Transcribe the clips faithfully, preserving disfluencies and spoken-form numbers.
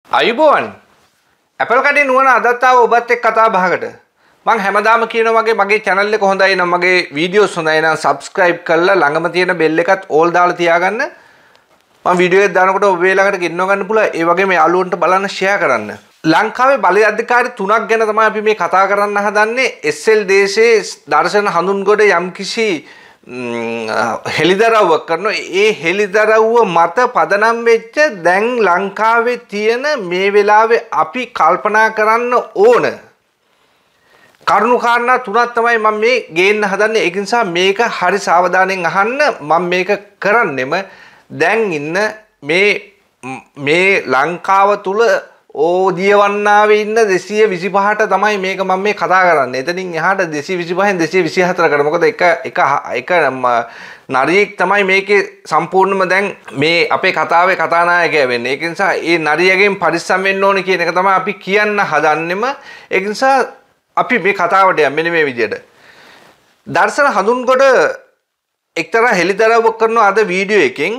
අයුබෝවන් Apple Kade නුවණ අදත් ආව ඔබත් එක්ක කතා බහකට මම හැමදාම කියනවා වගේ මගේ channel එක හොඳයි නම් මගේ videos හොඳයි නම් subscribe කරලා ළඟම තියෙන bell එකත් all දාලා තියාගන්න මම video එක දානකොට ඔබ මේ ළඟට ගෙන්නව ගන්න පුළුවන් ඒ වගේම යාළුවන්ට බලන්න share කරන්න ලංකාවේ බලය අධිකාරී තුනක් ගැන තමයි අපි මේ කතා කරන්න හදන්නේ S L දේශයේ දර්ශන හඳුන්ගොඩ යම්කිසි හෙලිදරව්වක් කරනවා ඒ හෙලිදරව්ව මත පදනම් වෙච්ච දැන් ලංකාවේ තියෙන මේ වෙලාවේ අපි කල්පනා කරන්න ඕන කරුණු කාරණා තුනක් තමයි මම මේ ගේන්න හදන්නේ ඒක නිසා මේක හරි සාවධානයෙන් අහන්න මම මේක කරන්නෙම දැන් ඉන්න මේ මේ ලංකාව තුල ඕ දියවන්නාවේ ඉන්න දෙසිය විසිපහට තමයි මේක මම මේ කතා කරන්නේ. එතනින් එහාට දෙසිය විසිපහෙන් දෙසිය විසිහතරකට. මොකද එක එක එක නරියෙක් තමයි මේකේ සම්පූර්ණම දැන් මේ අපේ කතාවේ කතානායකයා වෙන්නේ. ඒක නිසා ඒ නරියගෙන් පරිස්සම් වෙන්න ඕනේ කියන එක තමයි අපි කියන්න හදන්නෙම. ඒක නිසා අපි මේ කතාවට යමු මෙන්න මේ විදිහට. දර්ශන හඳුන්ගොඩ එක්තරා හෙලිදරව්වක් කරන අද වීඩියෝ එකෙන්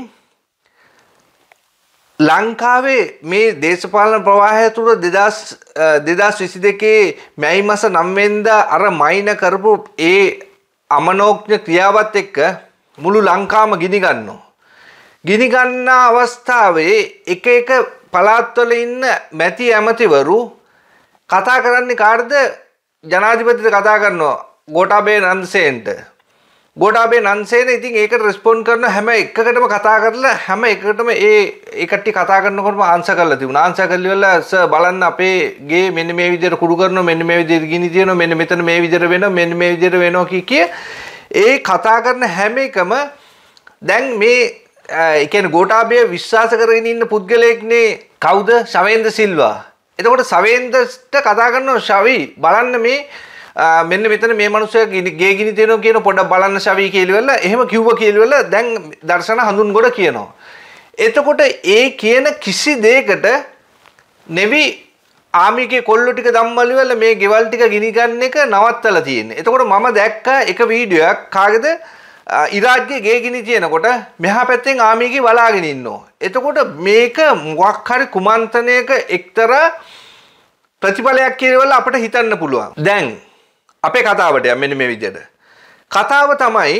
ලංකාවේ මේ දේශපාලන ප්‍රවාහය තුළ දෙදහස් විසි දෙකේ මැයි මාස නවය වෙනිදා අර මයින කරපු ඒ අමනෝඥ ක්‍රියාවත් එක්ක මුළු ලංකාවම ගිනි ගන්නවා. ගිනි ගන්න අවස්ථාවේ එක එක පළාත්වල ඉන්න මැති ඇමතිවරු කතා කරන්නේ කාටද? ජනාධිපතිට කතා කරනවා ගෝඨාභය නන්දසේනට. ගෝඨාභය නන්දසේන ඉතින් ඒකට රෙස්පොන්ඩ් කරන හැම එකකටම කතා කරලා හැම එකකටම ඒ ඒ කට්ටිය කතා කරනකොටම ආන්සර් කරලා තිබුණා. ආන්සර් කරලිවලා සර් බලන්න අපේ ගේ මෙන්න මේ විදිහට කුඩු කරනවා මෙන්න මේ විදිහට ගිනි තියනවා මෙන්න මෙතන මේ විදිහට වෙනවා මෙන්න මේ විදිහට වෙනවා කිය කිය ඒ කතා කරන හැම එකම දැන් මේ ඒ කියන්නේ ගෝඨාභය විශ්වාස කරගෙන ඉන්න පුද්ගලයෙක්නේ කවුද? ශවේන්ද්‍ර සිල්වා. එතකොට ශවේන්ද්‍රට කතා කරනවා ශවි බලන්න මේ මෙන්න මෙතන මේ මිනිස්සයා ගේ ගිනි තියනවා කියන පොඩ්ඩක් බලන්න ශවි කියලා එහෙම කිව්වා කියලා දැන් දර්ශන හඳුන්ගොඩ කියනවා. එතකොට ඒ කියන කිසි දෙයකට නෙවි ආමිගේ කොල්ලෝ ටික ධම්මලි වල මේ ගෙවල් ටික ගිනි ගන්න එක නවත්තලා තියෙන්නේ. එතකොට මම දැක්කා එක වීඩියෝ එකක් කාගේද ඉරාජ්ගේ ගේ ගිනි තියනකොට මෙහා පැත්තෙන් ආමිගේ බලාගෙන ඉන්නවා. එතකොට මේක මොකක් හරි කුමන්ත්‍රණයක එක්තරා ප්‍රතිඵලයක් කියලා අපිට හිතන්න පුළුවන්. දැන් අපේ කතාවට යමු මෙන්න මේ විදිහට. කතාව තමයි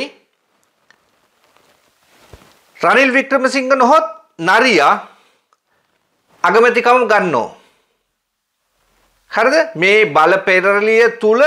රනිල් වික්‍රමසිංහ නොහොත් නරියා අගමැතිකම ගන්නෝ. හරිද? මේ බල පෙරළිය තුල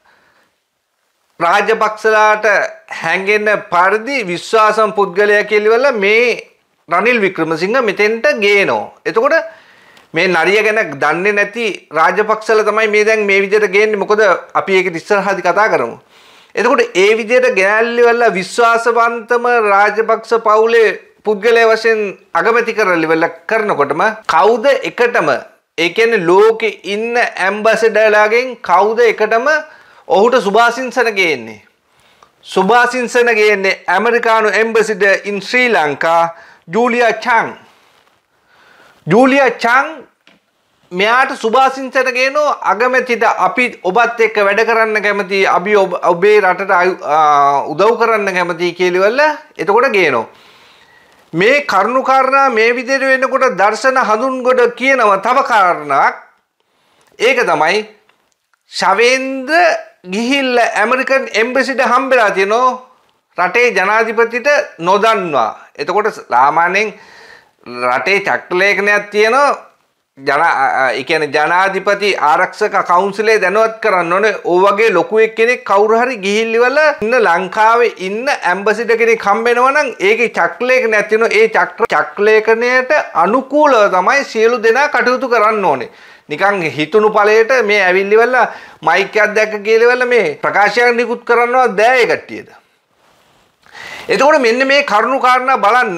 රාජපක්ෂලාට හැංගෙන පරිදි විශ්වාසම් පුද්ගලයා කියලා මේ රනිල් වික්‍රමසිංහ මෙතෙන්ට ගේනවා. එතකොට මේ නරිය ගැන දන්නේ නැති රාජපක්ෂලා තමයි මේ දැන් මේ විදිහට ගේන්නේ. මොකද අපි ඒක ඉස්සරහදී කතා කරමු. එතකොට ඒ විදිහට ගෙනල්ලිවල විශ්වාසවන්තම රාජපක්ෂ පවුලේ පුද්ගලයා වශයෙන් අගමැති කරලිවල කරනකොටම කවුද එකටම ඒ කියන්නේ ලෝකේ ඉන්න ඇම්බැසඩර්ලාගෙන් කවුද එකටම ඔහුට සුභාසින්සන ගේන්නේ? සුභාසින්සන ගේන්නේ ඇමරිකානු ambassador in Sri Lanka Julia Chung. Julia Chung මෙයාට සුභාසින්සන ගේනෝ අගමැතිට අපි ඔබත් එක්ක වැඩ කරන්න කැමතියි අපි ඔබේ රටට උදව් කරන්න කැමතියි කියලා එතකොට ගේනෝ. මේ කරුණු කාරණා මේ විදිහට වෙනකොට දර්ශන හඳුන්ගොඩ කියනවා තව කාරණාවක්. ඒක තමයි ශවේන්ද්‍ර ගිහිල්ලා ඇමරිකන් එම්බැසිට හම්බෙලා තියෙනවා රටේ ජනාධිපතිට නොදන්වා. එතකොට සාමාන්‍යයෙන් රටේ චක්‍රලේඛනයක් තියෙනවා ජන ඒ කියන්නේ ජනාධිපති ආරක්ෂක කවුන්සිලේ දැනුවත් කරන්න ඕනේ. ඔය වගේ ලොකු එක්කෙනෙක් කවුරු හරි ගිහිල්ලිවල ඉන්න ලංකාවේ ඉන්න ඇම්බැසිඩර් කෙනෙක් හම්බෙනවා නම් ඒකේ චක්‍රලේඛනයක් තියෙනවා. ඒ චක්‍ර චක්‍රලේඛනයට අනුකූලව තමයි සියලු දෙනා කටයුතු කරන්න ඕනේ. නිකන් හිතුණු ඵලයට මේ ඇවිල්ලිවල මයික් එකක් දැක්ක කියලා මේ ප්‍රකාශයක් නිකුත් කරනවා දෑ ඒ කට්ටියට. එතකොට මෙන්න මේ කරුණු කාරණා බලන්න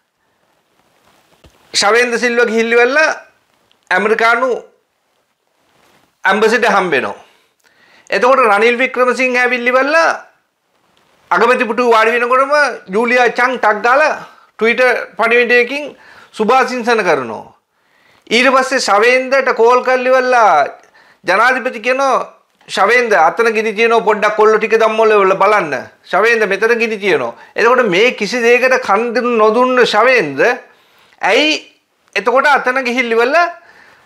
ශවේන්ද්‍ර සිල්වා ගිහිල්ලිවල ඇමරිකානු ඇම්බැසිඩර් හම්බෙනවා. එතකොට රනිල් වික්‍රමසිංහ ඇවිල්ලිවල අගමැති පුටු වාඩි වෙනකොටම ජූලියා චං ටක් ගාලා ට්විටර් පණිවිඩයකින් සුභාසින්සන කරනවා. ඊට පස්සේ ශවේන්ද්‍රට කෝල් කරලිවලා ජනාධිපති කියනවා ශවේන්ද්‍ර අතන ගිනි තියනවා පොඩ්ඩක් කොල්ල ටික ධම්මවල බලන්න. ශවේන්ද්‍ර මෙතන ගිනි තියනවා. එතකොට මේ කිසි දෙයකට කන් නොදුන්න ශවේන්ද්‍ර ඇයි එතකොට අතන ගිහිල්ලිවල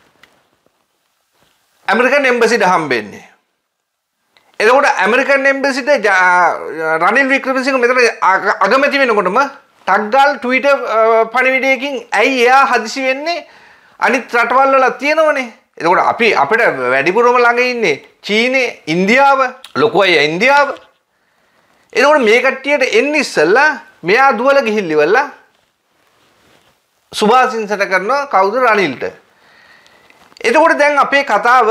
ඇමරිකන් එම්බසිට හම්බෙන්නේ. එතකොට ඇමරිකන් එම්බසිට රනිල් වික්‍රමසිංහ මෙතන අගමැති වෙනකොටම ටග්ගල් ට්විටර් පණිවිඩයකින් ඇයි එයා හදිසි වෙන්නේ අනිත් රටවල් වල තියෙනවනේ. එතකොට අපි අපිට වැඩිපුරම ළඟ ඉන්නේ චීනේ, ඉන්දියාව, ලොකු අය ඉන්දියාව. එතකොට මේ කට්ටියට එන්න ඉස්සෙල්ලා මෙයා දුවල ගිහිල්ලිවලා සුභාසිංසට කරනවා කවුද රනිල්ට. එතකොට දැන් අපේ කතාව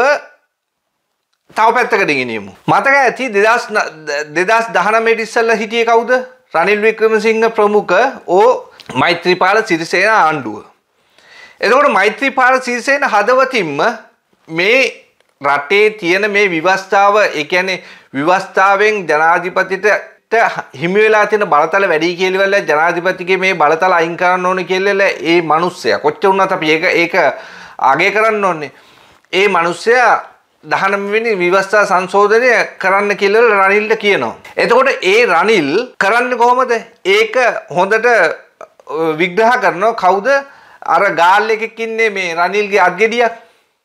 තව පැත්තකට ගෙනියමු. මතක ඇති දෙදාස් දහනවයට ඉස්සෙල්ලා හිටියේ කවුද? රනිල් වික්‍රමසිංහ ප්‍රමුඛ ඕ මෛත්‍රීපාල සිරිසේන ආණ්ඩුව. එතකොට මෛත්‍රීපාල සිරිසේන හදවතින්ම මේ රටේ තියෙන මේ විවස්ථාව, ඒ කියන්නේ විවස්ථාවෙන් ජනාධිපතිට හිමි වෙලා තියෙන බලතල වැඩි කියලා ජනාධිපතිගේ මේ බලතල අයින් කරන්න ඕනේ කියලා ඒ මිනිස්සයා කොච්චර වුණත් අපි ඒක ඒක අගය කරන්න ඕනේ. ඒ මිනිස්සයා දහනව වෙනි විවස්ථා සංශෝධනය කරන්න කියලා රනිල්ට කියනවා. එතකොට ඒ රනිල් කරන්නේ කොහොමද? ඒක හොඳට විග්‍රහ කරනවා. කවුද? අර ගාල් එකෙක් ඉන්නේ මේ රනිල්ගේ අත්ගෙඩියක්.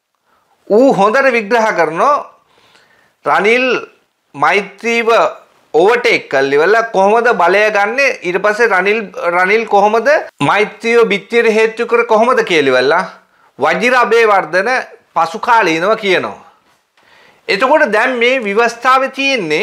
ඌ හොඳට විග්‍රහ කරනවා රනිල් මෛත්‍රීව ඕවර්ටේක් කරලිවලා කොහොමද බලය ගන්නෙ, ඊට පස්සේ රනිල් රනිල් කොහොමද මෛත්‍රිය බිත්තියට හේතු කර කොහොමද කියලිවලා වජිර අබේවර්ධන පසු කාලීනව කියනවා. එතකොට දැන් මේ විවස්ථාවේ තියෙන්නේ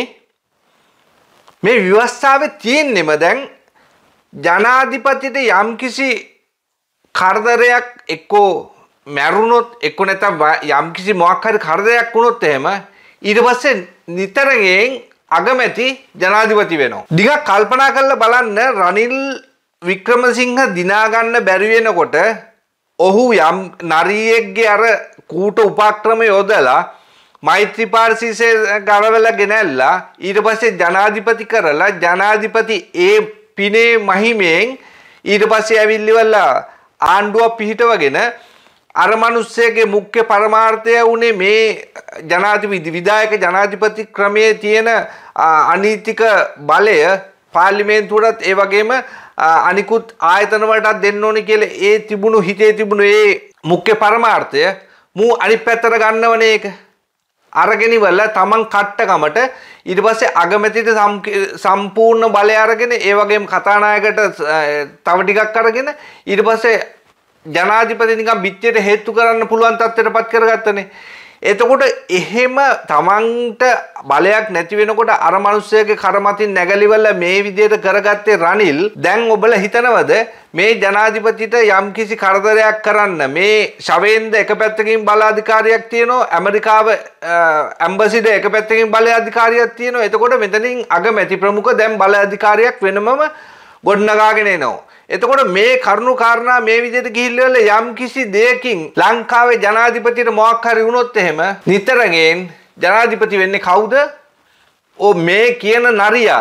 මේ විවස්ථාවේ තියෙන්නේම දැන් ජනාධිපතිට යම්කිසි කරදරයක් එක්කෝ මැරුණොත් එක්කෝ නැත්නම් යම්කිසි මොකක් හරි කරදරයක් වුණොත් එහෙම ඊට පස්සේ නිතරයෙන් අගමැති ජනාධිපති වෙනවා. ටිකක් කල්පනා කරලා බලන්න රනිල් වික්‍රමසිංහ දිනා ගන්න බැරි වෙනකොට ඔහු යම් නරියෙක්ගේ අර කූට උපක්‍රම යොදලා මෛත්‍රීපාල සිරිසේන ගලවලා ගෙනල්ලා ඊට පස්සේ ජනාධිපති කරලා ජනාධිපති ඒ පිනේ මහිමෙන් ඊට පස්සේ ඇවිල්ලිවලා ආණ්ඩුවක් පිහිටවගෙන අර මිනිස්සෙගේ මුඛ්‍ය පරමාර්ථය උනේ මේ ජනාධිපති විධායක ජනාධිපති ක්‍රමයේ තියෙන අනීතික බලය පාර්ලිමේන්තුවටත් ඒ වගේම අනිකුත් ආයතන වලටත් දෙන්න ඕනේ කියලා ඒ තිබුණු හිතේ තිබුණු ඒ මුඛ්‍ය පරමාර්ථය මූ අනිත් පැත්තට ගන්නවනේ. ඒක අරගෙන ඉවරලා තමන් කට්ටකමට ඊට පස්සේ අගමැතිට සම්පූර්ණ බලය අරගෙන ඒ වගේම කතානායකට තව ටිකක් අරගෙන ඊට පස්සේ ජනාධිපති නිකන් පිටියට හේතු කරන්න පුළුවන් තත්ත්වයටපත් කරගත්තනේ. එතකොට එහෙම තමන්ට බලයක් නැති වෙනකොට අර මිනිස්සයාගේ කරමතින් නැගලිවල මේ විදිහට කරගත්තේ රනිල්. දැන් ඔබලා හිතනවද මේ ජනාධිපතිට යම්කිසි කරදරයක් කරන්න මේ ශවේන්ද එක පැත්තකින් බල අධිකාරියක් තියෙනවා, ඇමරිකාව ඇම්බසිද එක පැත්තකින් බල අධිකාරියක් තියෙනවා. එතකොට මෙතනින් අගමැති ප්‍රමුඛ දැන් බල අධිකාරියක් වෙනමම ගොඩනගාගෙන එනවා. එතකොට මේ කරුණු කාරණා මේ විදිහට ගිහිල්ලා යම් කිසි දෙයකින් ලංකාවේ ජනාධිපතිට මොකක් හරි වුණොත් එහෙම නිතරගෙන් ජනාධිපති වෙන්නේ කවුද? ඕ මේ කියන නරියා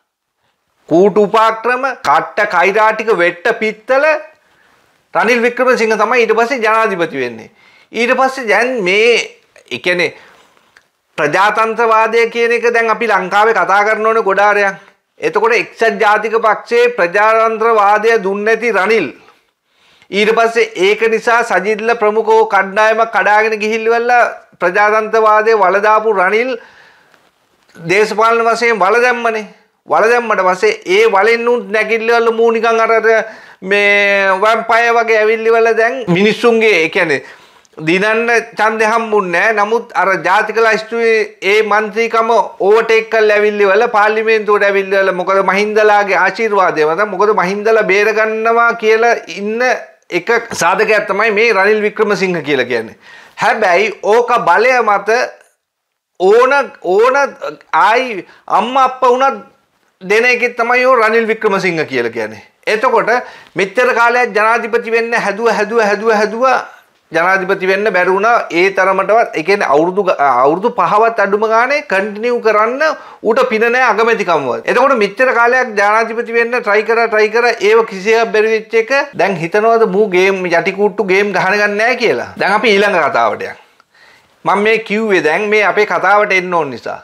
කූට උපක්‍රම කට්ට කෛරාටික වෙට්ට පිත්තල රනිල් වික්‍රමසිංහ තමයි ඊට පස්සේ ජනාධිපති වෙන්නේ. ඊට පස්සේ දැන් මේ ඒ කියන්නේ ප්‍රජාතන්ත්‍රවාදය කියන එක දැන් අපි ලංකාවේ කතා කරන ඕනේ ගොඩාරයක්. එතකොට එක්සත් ජාතික පක්ෂයේ ප්‍රජාතන්ත්‍රවාදය දුන්නේ නැති රනිල් ඊට පස්සේ ඒක නිසා සජිත්ල ප්‍රමුඛව කණ්ඩායමක් කඩාගෙන ගිහිල්ලා ප්‍රජාතන්ත්‍රවාදයේ වල දාපු රනිල් දේශපාලන වශයෙන් වල දැම්මනේ. වල දැම්මට පස්සේ ඒ වලෙන් උන් නැගිල්ලවල මූ නිකන් අර මේ වම්පයර් වගේ ඇවිල්ලිවල දැන් මිනිස්සුන්ගේ ඒ කියන්නේ දිනන්න ඡන්දේ හම්බුන්නේ නැහැ. නමුත් අර ජාතික ලයිස්තුවේ ඒ മന്ത്രിකම ඕවර්ටේක් කරලා ඇවිල්ලිවල පාර්ලිමේන්තුවට ඇවිල්ලිවල මොකද මහින්දලාගේ ආශිර්වාදය මත මොකද මහින්දලා බේර ගන්නවා කියලා ඉන්න එක සාධකයක් තමයි මේ රනිල් වික්‍රමසිංහ කියලා කියන්නේ. හැබැයි ඕක බලය මත ඕන ඕන ආයි අම්මා අප්පා උනත් දෙන එකේ තමයි ඕ රනිල් වික්‍රමසිංහ කියලා කියන්නේ. එතකොට මෙච්චර කාලයක් ජනාධිපති වෙන්න හැදුව හැදුව හැදුව හැදුව ජනාධිපති වෙන්න බැරි වුණා. ඒ තරමටවත් ඒ කියන්නේ අවුරුදු අවුරුදු පහවත් අඩුම ගානේ කන්ටිනියු කරන්න ඌට පින නැහැ අගමැතිකමවත්. එතකොට මෙච්චර කාලයක් ජනාධිපති වෙන්න try කරා try කරා ඒව කිසියක් බැරි වෙච්ච එක දැන් හිතනවාද මූ ගේම් යටි කූට්ටු ගේම් ගහන ගන්න නැහැ කියලා. දැන් අපි ඊළඟ කතාවට යමු. මම මේ කිව්වේ දැන් මේ අපේ කතාවට එන්න ඕන නිසා.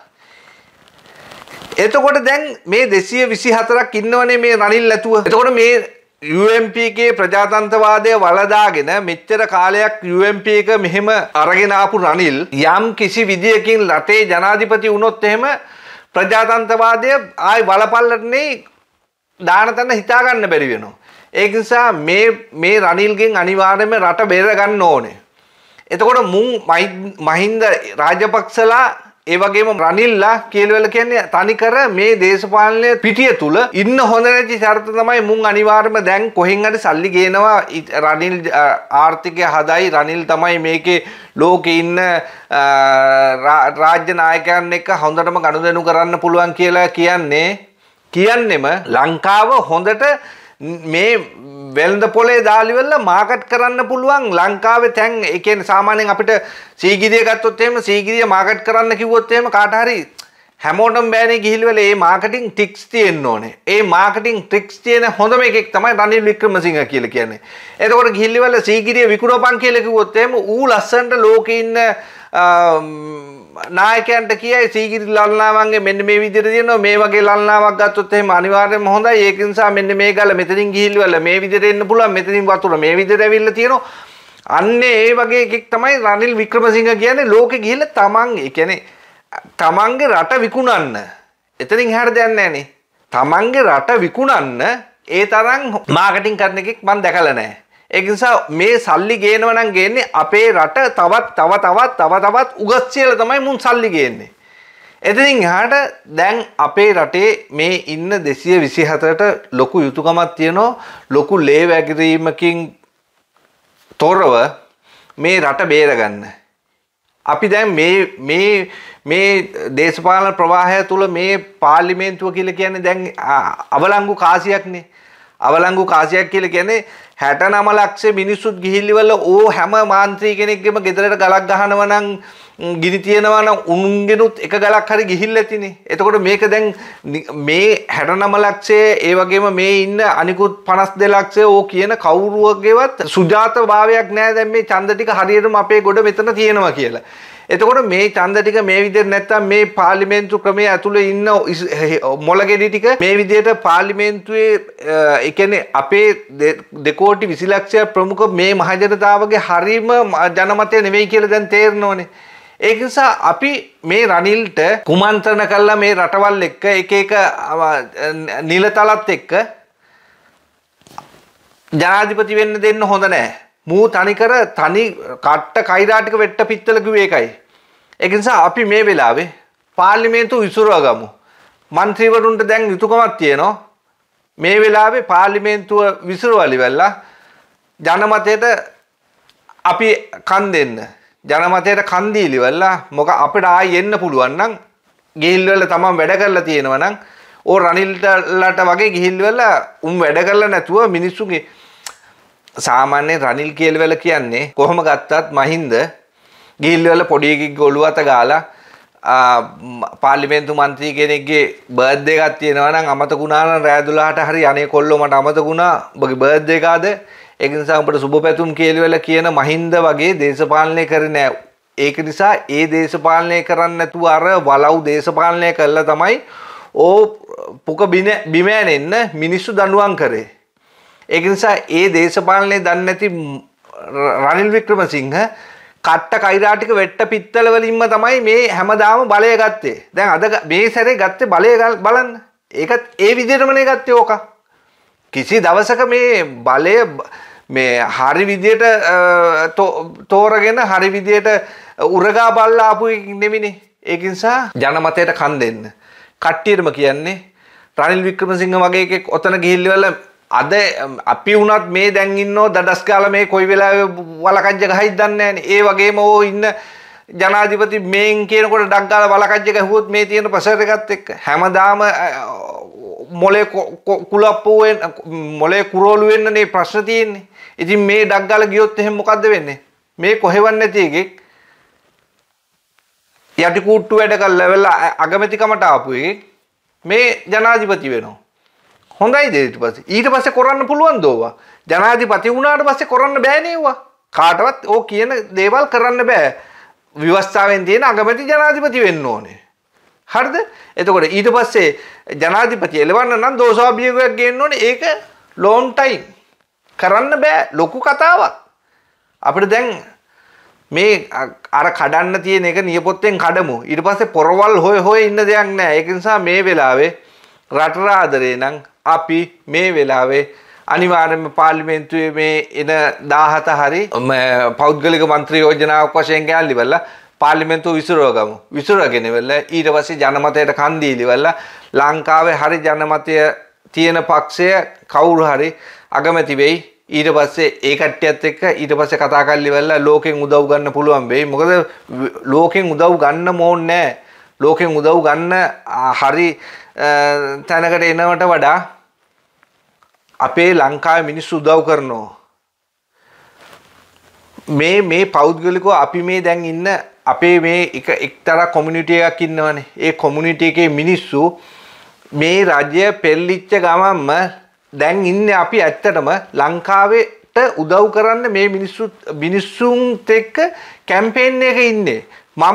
එතකොට දැන් මේ දෙසිය විසි හතරක් ඉන්නවනේ මේ රනිල් ඇතුව. එතකොට මේ U M P එකේ ප්‍රජාතන්ත්‍රවාදය වලදාගෙන මෙච්චර කාලයක් U M P එක මෙහෙම අරගෙන ආපු රනිල් යම් කිසි විදියකින් රටේ ජනාධිපති වුණොත් එහෙම ප්‍රජාතන්ත්‍රවාදය ආයි වලපල්ලටනේ දාන තැන හිතා ගන්න බැරි වෙනවා. ඒක නිසා මේ මේ රනිල්ගෙන් අනිවාර්යයෙන්ම රට බේර ගන්න ඕනේ. එතකොට මුන් මහින්ද රාජපක්ෂලා ඒ වගේම රනිල්ලා කියලා කියන්නේ තනිකර මේ දේශපාලනයේ පිටිය තුල ඉන්න හොඳ නැති ෂරත තමයි මුන් අනිවාර්යයෙන්ම දැන් කොහෙන් හරි සල්ලි ගේනවා රනිල් ආර්ථිකය හදයි රනිල් තමයි මේකේ ලෝකේ ඉන්න රාජ්‍ය නායකයන් එක්ක හොඳටම ගනුදෙනු කරන්න පුළුවන් කියලා කියන්නේ කියන්නෙම ලංකාව හොඳට මේ වෙළඳ පොලේ දාලිවල මාකට් කරන්න පුළුවන් ලංකාවේ තැන් ඒ කියන්නේ සාමාන්‍යයෙන් අපිට සීගිරිය ගත්තොත් එහෙම සීගිරිය මාකට් කරන්න කිව්වොත් එහෙම කාට හරි හැමෝටම බෑනේ ගිහිල්වල ඒ මාකටිං ටික්ස් තියෙන්න ඕනේ. ඒ මාකටිං ට්‍රික්ස් තියෙන හොඳම එකෙක් තමයි රනිල් වික්‍රමසිංහ කියලා කියන්නේ. එතකොට ගිහිල්වල සීගිරිය විකුණපන් කියලා කිව්වොත් එහෙම ඌ ලස්සනට ලෝකේ ඉන්න නායකයන්ට කියයි සීගිරි ලල්නාවන්ගේ මෙන්න මේ විදිහට තියෙනවා මේ වගේ ලල්නාවක් ගත්තොත් එහෙම අනිවාර්යයෙන්ම හොඳයි ඒක නිසා මෙන්න මේ ගල මෙතනින් ගිහිල්වල මේ විදිහට එන්න පුළුවන් මෙතනින් වතුර මේ විදිහට ඇවිල්ලා තියෙනවා අන්නේ ඒ වගේ එකෙක් තමයි රනිල් වික්‍රමසිංහ කියන්නේ ලෝකෙ ගිහිල්ලා තමන් ඒ කියන්නේ තමන්ගේ රට විකුණන්න එතනින් හැර දෙයක් නැහනේ තමන්ගේ රට විකුණන්න ඒ තරම් මාකටිං කරන එකෙක් මම දැකලා නැහැ. ඒක නිසා මේ සල්ලි ගේනවා නම් ගේන්නේ අපේ රට තවත් තව තවත් තව තවත් උගත් කියලා තමයි මුන් සල්ලි ගේන්නේ. එතනින් එහාට දැන් අපේ රටේ මේ ඉන්න දෙසිය විසිහතරට ලොකු යුතුයකමක් තියෙනවා ලොකු ලේ වැගිරීමකින් තොරව මේ රට බේරගන්න. අපි දැන් මේ මේ මේ දේශපාලන ප්‍රවාහය තුල මේ පාර්ලිමේන්තුව කියලා කියන්නේ දැන් අවලංගු කාසියක්නේ. අවලංගු කාසියක් කියලා කියන්නේ හැටනම ලක්ෂ මිනිස්සුත් ගිහිල්ලිවල ඕ හැම මාන්ත්‍රී කෙනෙක්ගෙම ගෙදරට ගලක් ගහනවා නම් ගිනි තියනවා නම් උන්ගෙනුත් එක ගලක් හරි ගිහිල්ලා ඇතිනේ. එතකොට මේක දැන් මේ හැටනම ලක්ෂය ඒ වගේම මේ ඉන්න අනිකුත් පනස් දෙක ලක්ෂය ඕ කියන කවුරුවගේවත් සුජාත භාවයක් නැහැ දැන් මේ ඡන්ද ටික හරියටම අපේ ගොඩ මෙතන තියෙනවා කියලා. එතකොට මේ ඡන්ද ටික මේ විදිහට නැත්තම් මේ පාර්ලිමේන්තු ක්‍රමයේ ඇතුලේ ඉන්න මොළගෙඩි ටික මේ විදිහට පාර්ලිමේන්තුවේ ඒ කියන්නේ අපේ දෙකෝටි විසි ලක්ෂය ප්‍රමුඛ මේ මහජනතාවගේ හරීම ජනමතය නෙවෙයි කියලා දැන් තේරෙනවනේ. ඒක නිසා අපි මේ රනිල්ට කුමන්ත්‍රණ කළා මේ රටවල් එක්ක එක එක නිලතලත් එක්ක ජනාධිපති වෙන්න දෙන්න හොඳ නැහැ. මූ තනිකර තනි කට්ට කෛරාටික වෙට්ට පිත්තල කිව්වේ ඒකයි. ඒක නිසා අපි මේ වෙලාවේ පාර්ලිමේන්තුව විසුරුව ගමු. മന്ത്രിවරුන්ට දැන් යුතුයකමක් තියෙනවා. මේ වෙලාවේ පාර්ලිමේන්තුව විසුරුවලි වෙලා ජනමතයට අපි කන් දෙන්න. ජනමතයට කන් දීලි වෙලා මොක අපිට ආයෙ එන්න පුළුවන් නම් ගිහිල්වල තමන් වැඩ කරලා තියෙනවා නම් ඕ රනිල්ලට වගේ ගිහිල්වල උන් වැඩ කරලා නැතුව මිනිස්සුගේ සාමාන්‍ය රනිල් කියලවල කියන්නේ කොහොම ගත්තත් මහින්ද ගිහිල්වල පොඩි එකෙක්ගේ ඔළුව අත ගාලා පාර්ලිමේන්තු මන්ත්‍රී කෙනෙක්ගේ බර්ත්ඩේ එකක් තියෙනවා නම් අමතක වුණා නම් රෑ දොළහට හරි අනේ කොල්ලෝ මට අමතක වුණා ඔබගේ බර්ත්ඩේ එකද ඒක නිසා උඹට සුබ පැතුම් කියලවල කියන මහින්ද වගේ දේශපාලනය කරන්නේ නැහැ. ඒක නිසා ඒ දේශපාලනය කරන්නේ නැතුව අර වලව් දේශපාලනය කළා තමයි ඕ පුක බිමෑනෙන්න මිනිස්සු දඬුවම් කරේ. ඒක නිසා ඒ දේශපාලනේ දන්නේ නැති රනිල් වික්‍රමසිංහ කට්ට කෛරාටික වෙට්ට පිත්තල වලින්ම තමයි මේ හැමදාම බලය ගත්තේ. දැන් අද මේ සැරේ ගත්තේ බලය බලන්න. ඒකත් ඒ විදිහටමනේ ගත්තේ ඕක. කිසි දවසක මේ බලය මේ හරි විදියට තෝරගෙන හරි විදියට උරගා බල්ලා ආපු එක නෙමෙයිනේ. ඒක නිසා ජනමතයට කන් දෙන්න. කට්ටියටම කියන්නේ රනිල් වික්‍රමසිංහ වගේ එකෙක් ඔතන ගිහිල්ලිවල අද අපි වුණත් මේ දැන් ඉන්නෝ දඩස් ගාලා මේ කොයි වෙලාවෙ වලකජ්ජ ගහයිද දන්නේ නැහනේ. ඒ වගේම ඕ ඉන්න ජනාධිපති මේන් කියනකොට ඩක් ගාලා වලකජ්ජ ගහුවොත් මේ තියෙන ප්‍රෙෂර් එකත් එක්ක හැමදාම මොලේ කුලප්පු වෙන මොලේ කුරෝලු වෙන්නනේ ප්‍රශ්න තියෙන්නේ. ඉතින් මේ ඩක් ගාලා ගියොත් එහෙනම් මොකද්ද වෙන්නේ? මේ කොහෙවත් නැති එකෙක් යටි කූට්ටු වැඩ කරලා අගමැතිකමට ආපු එකෙක් මේ ජනාධිපති වෙනවා. හොඳයිද ඊට පස්සේ ඊට පස්සේ කරන්න පුළුවන් දෝවා ජනාධිපති වුණාට පස්සේ කරන්න බෑනේ ඒවා කාටවත් ඕ කියන දේවල් කරන්න බෑ ව්‍යවස්ථාවෙන් තියෙන අගමැති ජනාධිපති වෙන්න ඕනේ හරිද එතකොට ඊට පස්සේ ජනාධිපති එලවන්න නම් දෝෂාභියෝගයක් ගේන්න ඕනේ ඒක long time කරන්න බෑ ලොකු කතාවක්. අපිට දැන් මේ අර කඩන්න තියෙන එක නියපොත්තෙන් කඩමු. ඊට පස්සේ පොරවල් හොය හොය ඉන්න දෙයක් නෑ. ඒක නිසා මේ වෙලාවේ රටට ආදරේ නම් අපි මේ වෙලාවේ අනිවාර්යයෙන්ම පාර්ලිමේන්තුවේ මේ එන දාහත හරි පෞද්ගලික මන්ත්‍රී යෝජනාවක් වශයෙන් ගෑල්ලිවලා පාර්ලිමේන්තුව විසිරව ගමු. විසිරගෙන ඉවරලා ඊට පස්සේ ජනමතයට කන් දීලිවලා ලංකාවේ හරි ජනමතය තියෙන පක්ෂය කවුරු හරි අගමැති වෙයි. ඊට පස්සේ ඒ කට්ටියත් එක්ක ඊට පස්සේ කතා කරලිවලා ලෝකෙන් උදව් ගන්න පුළුවන් වෙයි. මොකද ලෝකෙන් උදව් ගන්න ඕනේ නැහැ. ලෝකෙන් උදව් ගන්න හරි තැනකට එනවට වඩා අපේ ලංකාවේ මිනිස්සු උදව් කරනවා. මේ මේ පෞද්ගලිකව අපි මේ දැන් ඉන්න අපේ මේ එක එක්තරා කොමියුනිටි එකක් ඉන්නවනේ. ඒ කොමියුනිටි එකේ මිනිස්සු මේ රජය පෙරලිච්ච ගමන්ම දැන් ඉන්නේ අපි ඇත්තටම ලංකාවට උදව් කරන්න මේ මිනිස්සු මිනිස්සුන්ත් එක්ක කැම්පේන් එකක ඉන්නේ. මම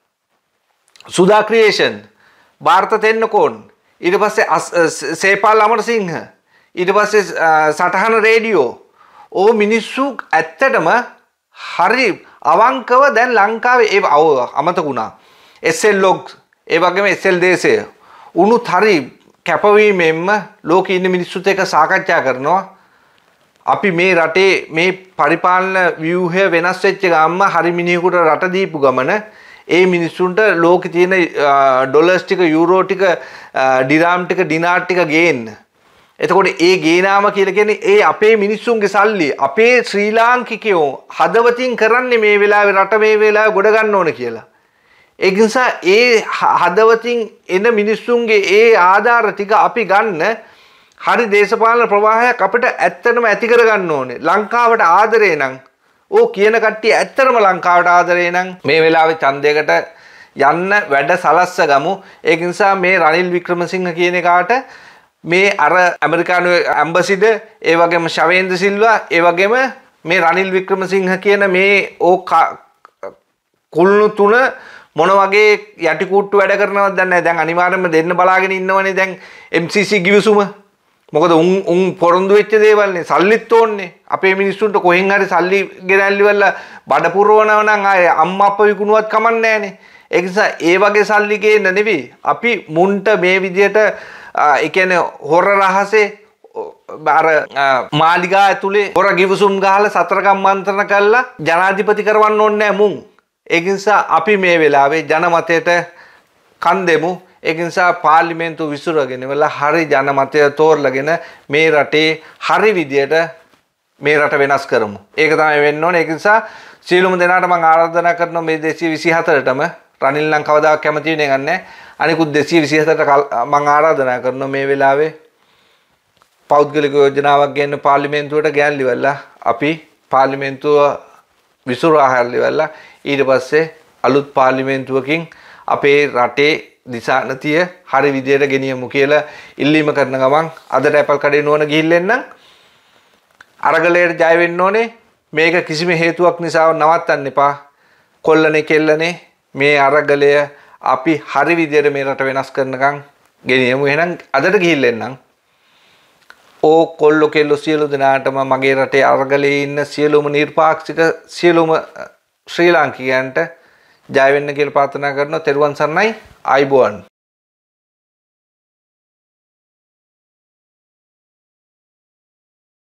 සුදා ක්‍රියේෂන් ಭಾರತ තෙන්නකෝන් ඊට පස්සේ සේපාල් අමරසිංහ ඊට පස්සේ සටහන රේඩියෝ ඕ මිනිස්සු ඇත්තටම හරි අවංකව දැන් ලංකාවේ ඒ අමතකුණා. එස් එල් ලොග් ඒ වගේම එස් එල් දේශය උණුත් හරි කැපවීමෙන්ම ලෝකෙ ඉන්න මිනිස්සුත් එක්ක සාකච්ඡා කරනවා. අපි මේ රටේ මේ පරිපාලන ව්‍යුහය වෙනස් වෙච්ච ගාම්ම හරි මිනිහෙකුට රට දීපු ගමන ඒ මිනිස්සුන්ට ලෝකෙ තියෙන ඩොලර්ස් ටික යූරෝ ටික ඩිරාම් ටික ඩිනාර් ටික ගේන්න. එතකොට ඒ ගේනාම කියලා කියන්නේ ඒ අපේ මිනිස්සුන්ගේ සල්ලි අපේ ශ්‍රී ලාංකිකයෝ හදවතින් කරන්නේ මේ වෙලාවේ රට මේ වෙලාවේ ගොඩ ගන්න ඕන කියලා. ඒ නිසා ඒ හදවතින් එන මිනිස්සුන්ගේ ඒ ආධාර ටික අපි ගන්න හරි දේශපාලන ප්‍රවාහයක් අපිට ඇත්තටම ඇති කර ගන්න ඕනේ. ලංකාවට ආදරේ නම් ඕ කියන කට්ටිය ඇත්තටම ලංකාවට ආදරේ නම් මේ වෙලාවේ ඡන්දයකට යන්න වැඩ සලස්ස ගමු. ඒක නිසා මේ රනිල් වික්‍රමසිංහ කියන එකාට මේ අර ඇමරිකානු ඇම්බසිඩ ඒ වගේම ශවේන්ද්‍ර සිල්වා ඒ වගේම මේ රනිල් වික්‍රමසිංහ කියන මේ ඕ කුළුණු තුන මොන වගේ යටි කූට්ටු වැඩ කරනවද දන්නේ නැහැ. දැන් අනිවාර්යයෙන්ම දෙන්න බලාගෙන ඉන්නවනේ දැන් එම් සී සී ගිවිසුම. මොකද උන් උන් පොරොන්දු වෙච්ච දේවල්නේ. සල්ලිත් ඕන්නේ. අපේ මිනිස්සුන්ට කොහෙන් හරි සල්ලි ගෙනල්ලිවලා බඩ පුරවනවා නම් ආයේ අම්මා අප්පා විකුණුවත් කමක් නැහනේ. ඒ නිසා ඒ වගේ සල්ලි ගේන්න නෙවෙයි. අපි මුන්ට මේ විදියට ඒ කියන්නේ හොර රහසේ අර මාලිගා ඇතුලේ හොර ගිවිසුම් ගහලා සතරකම් මන්ත්‍රණ කළා ජනාධිපති කරවන්න ඕනේ නැහැ මුන්. ඒ නිසා අපි මේ වෙලාවේ ජනමතයට කන් දෙමු. ඒ නිසා පාර්ලිමේන්තුව විසිරගෙන ඉවරලා හරි ජනමතය තෝරලාගෙන මේ රටේ හරි විදියට මේ රට වෙනස් කරමු. ඒක තමයි වෙන්න ඕනේ. ඒ නිසා සියලුම දෙනාට මම ආරාධනා කරනවා මේ දෙසිය විසිහතරටම රනිල් නම් කවදාවත් කැමති වෙන්නේ නැහැ. අනිකුත් දෙසිය විසිහතරට මම ආරාධනා කරනවා මේ වෙලාවේ පෞද්ගලික යෝජනාවක් ගන්න පාර්ලිමේන්තුවට ගෑල්ලිවලා අපි පාර්ලිමේන්තුව විසිරවා හැල්ලිවලා ඊට පස්සේ අලුත් පාර්ලිමේන්තුවකින් අපේ රටේ දිශානතිය හරි විදියට ගෙනියමු කියලා ඉල්ලීම කරන ගමන් අදට Apple කඩේ නුවණ ගිහිල්ලෙන්න අරගලයට ජය වෙන්න ඕනේ. මේක කිසිම හේතුවක් නිසා නවත්තන්න එපා. කොල්ලනේ කෙල්ලනේ මේ අරගලය අපි හරි විදියට මේ රට වෙනස් කරනකම් ගෙනියමු. එහෙනම් අදට ගිහිල්ලෙන්නම් ඕ කොල්ලෝ කෙල්ලෝ සියලු දෙනාටම මගේ රටේ අරගලයේ ඉන්න සියලුම නිර්පාක්ෂික සියලුම ශ්‍රී ලාංකිකයන්ට ජය වෙන්න කියලා ප්‍රාර්ථනා කරනවා. තෙරුවන් සරණයි. ආයුබෝවන්.